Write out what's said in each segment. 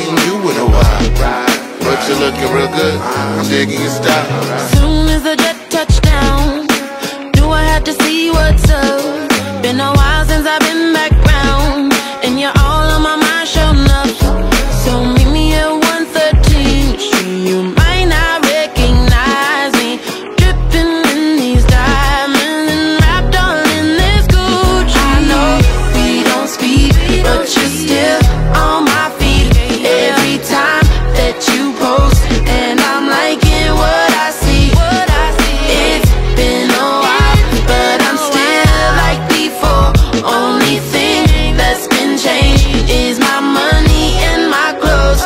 seen you in a while, but you're looking real good. I'm digging your style. Soon as the jet touched down, knew I had to see what's up. Been a while since I've been back round, and you're all on my mind, sure enough. So meet me at 113th Street. You might not recognize me, dripping in these diamonds and wrapped all in this Gucci. I know we don't speak, but you're still on my feet every time that you post, and I'm liking what I see. It's been a while, but I'm still like before. Only thing that's been changed is my money and my clothes.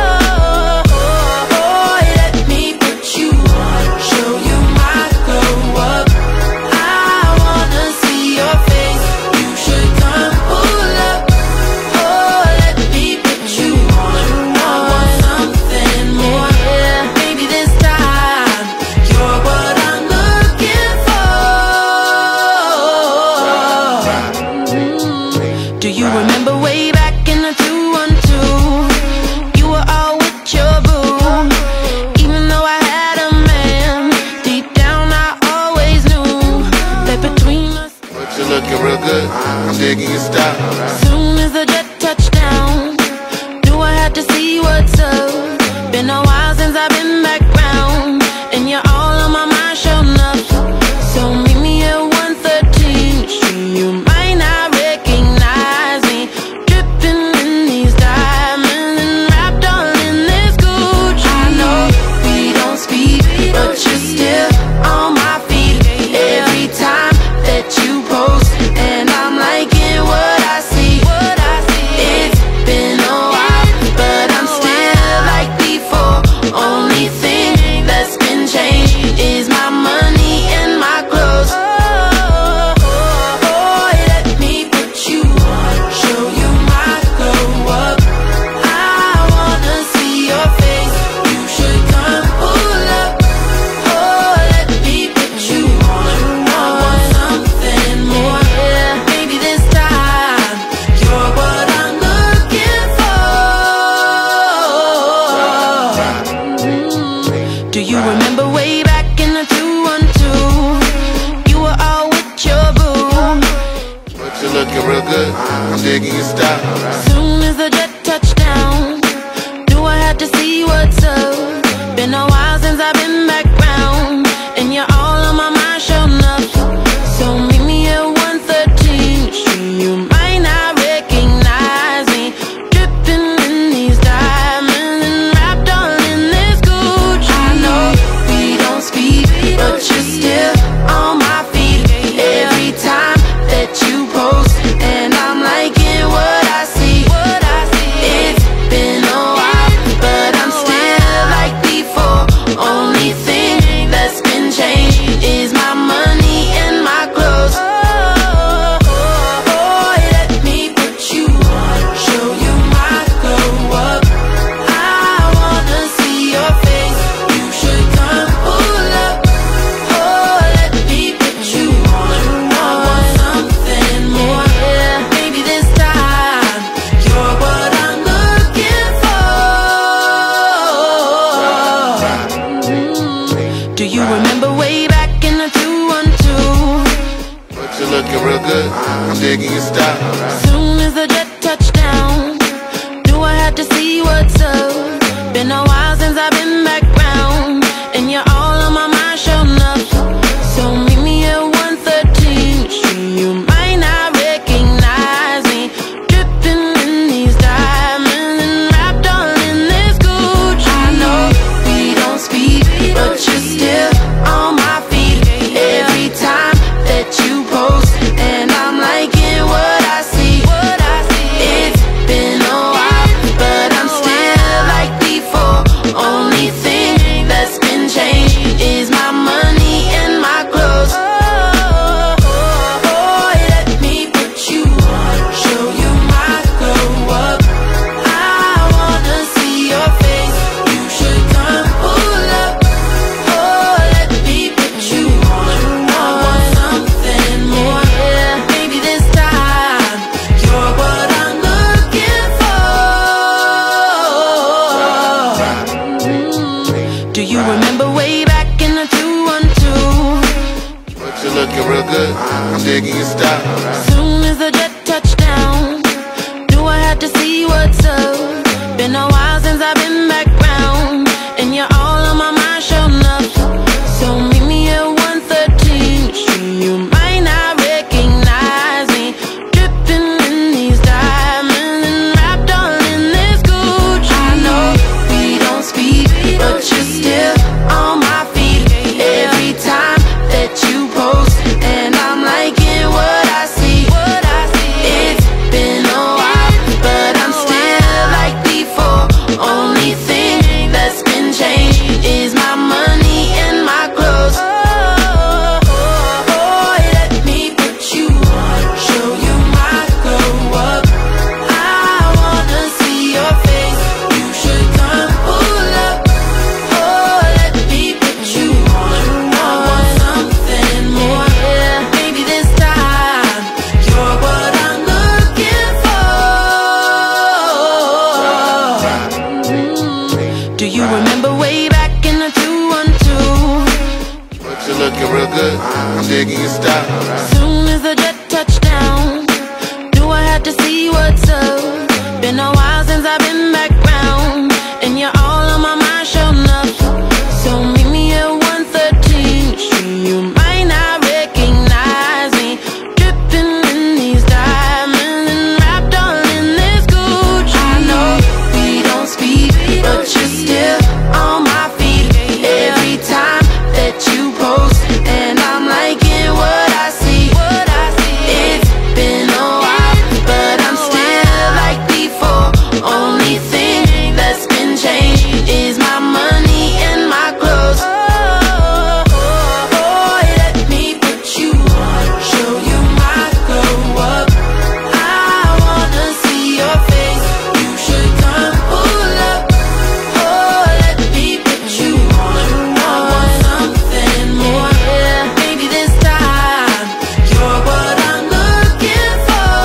Oh, let me put you on, show you my glow up. I wanna see your face, you should come pull up. Oh, let me put you on, I want something more. Maybe this time you're what I'm looking for. Do you remember way back in the 212? You were all with your boo. Even though I had a man, deep down I always knew that between us. But you're looking real good. I'm digging your style. Soon as the jet touched down, knew I had to see what's up. Been a while since I've been back round, and you're all on my mind, sure enough. So meet me at 113th Street. You might not recognize me, dripping in these diamonds and wrapped all in this Gucci. I know we don't speak, but you're still on my feet every time that you post, and I'm liking what I see. It's been a while, but I'm still like before. Only thing that's been changed is my money and my clothes. Oh, let me put you on, show you my glow up. I wanna see your face, you should come pull up. Oh, let me put you on, I want something more. Maybe this time you're what I'm looking for. Do you remember way back in the 212? You were all with your boo. But you're looking real good. I'm digging your style. Soon as the jet touched down, knew I had to see what's up. Been a while since I've been back round, and you're all on my mind, sure enough. So meet me at 113th Street. You might not recognize me, dripping in these diamonds and wrapped all in this Gucci. I know we don't speak, but you're still on my feet every time that you post, and I'm liking what I see. It's been a while, but I'm still like before. Only thing that's been changed is my money and my clothes. Oh, let me put you on, show you my glow up. I wanna see your face, you should come pull up. Oh, let me put you on, I want something more. Maybe this time you're what I'm looking for. Do you remember way back in the 212? But you're looking real good. I'm digging your style. Soon as the jet touched down, knew I had to see what's up. Been a while since I've been back round, and you're all on my mind, sure enough. So meet me at 113th Street. You might not recognize me, dripping in these diamonds and wrapped all in this Gucci. I know we don't speak, but you're still on my feet every time that you post, and I'm liking what I see. It's been a while, but I'm still good. I'm digging your style. Soon as the jet touched down, knew I had to see what's up. Been a while since I've been back round, and you're all on my mind, sure enough. So meet me at 113th Street. You might not recognize me, dripping in these diamonds and wrapped all in this Gucci. I know we don't speak, but you're still on my feet every time that you post, and I'm liking what I see. It's been a while, but I'm still like before. Only thing that's been changed is my money and my clothes. Oh, let me put you on, show you my glow up. I wanna see your face, you should come pull up. Oh, let me put you on, I want something more. Maybe this time you're what I'm looking for. Do you remember way back in the 212? But you're looking real good. I'm digging your style. Soon as the jet touched down, knew I had to see what's up. Been a while since I've been back round, and you're all on my mind, sure enough. So meet me at 113th Street. You might not recognize me, dripping in these diamonds and wrapped all in this Gucci. I know we don't speak, but you're still on my feet every time that you post, and I'm liking what I see. It's been a while, but I'm still like before. Only thing that's been changed is my money and my clothes. Oh, let me put you on, show you my glow up. I wanna see your face, you should come pull up. Oh, let me put you on, I want something more. Maybe this time you're what I'm looking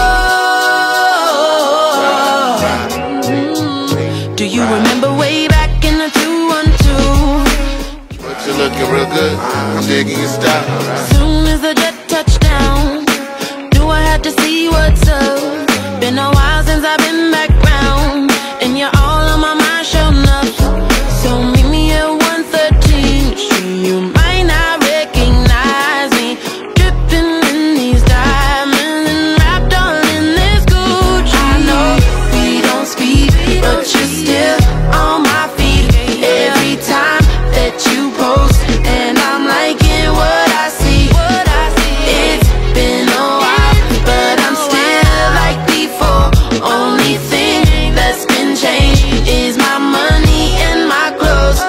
for. Do you remember way back in the 212? But you're looking real good. I'm digging your style. Soon as the jet touched down, knew I had to see what's up. Been a while since I've been back round, and you're all on my mind, sure enough. So meet me at 113th Street. You might not recognize me, dripping in these diamonds and wrapped all in this Gucci. I know we don't speak, but you're still on my feet every time that you post, and I'm liking what I see. It's been a while, but I'm still like before. Only thing that's been changed is my money and my clothes.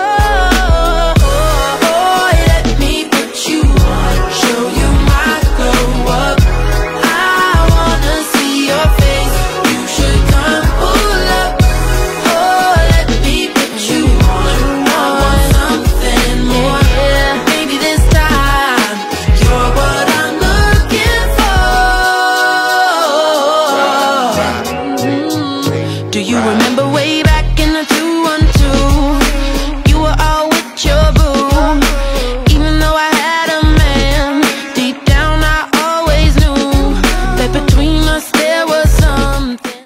Oh, let me put you on, show you my glow up. I wanna see your face, you should come pull up. Oh, let me put you on, I want something more. Maybe this time you're what I'm looking for. Do you remember